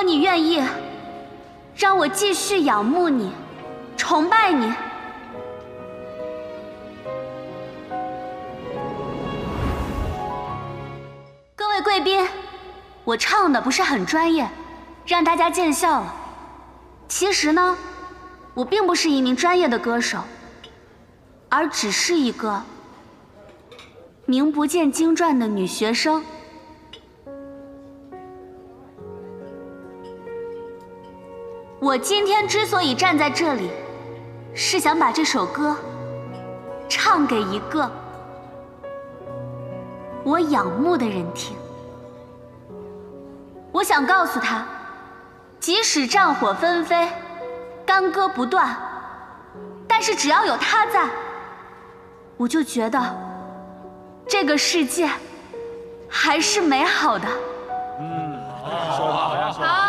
你愿意，让我继续仰慕你，崇拜你。各位贵宾，我唱的不是很专业，让大家见笑了。其实呢，我并不是一名专业的歌手，而只是一个名不见经传的女学生。我今天之所以站在这里，是想把这首歌唱给一个我仰慕的人听。我想告诉他，即使战火纷飞，干戈不断，但是只要有他在，我就觉得这个世界还是美好的。 说得好呀，说得好。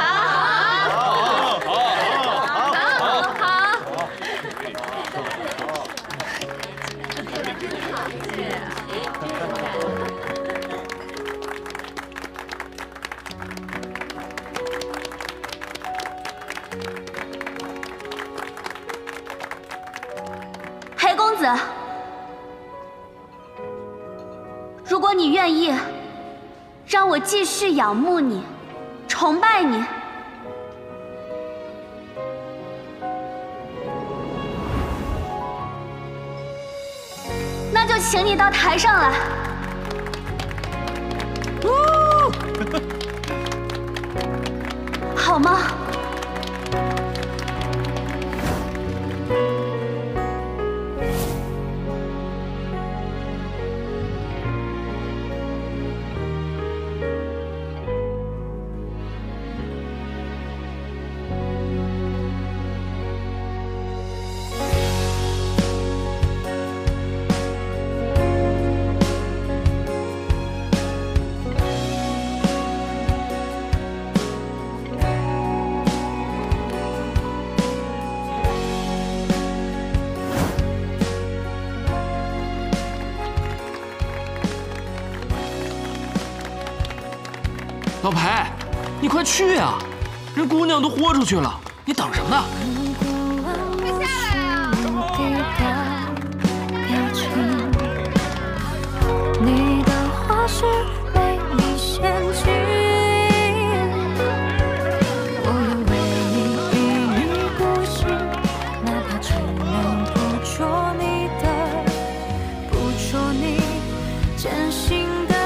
黑公子，如果你愿意，让我继续仰慕你，崇拜你。那就请你到台上来。好吗？ 老裴，你快去呀！人姑娘都豁出去了，你等什么呢？ 快下来啊！你的话是美丽陷阱，我愿为你一意孤行，哪怕只能捕捉你艰辛的。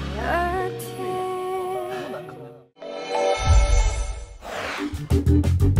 而听。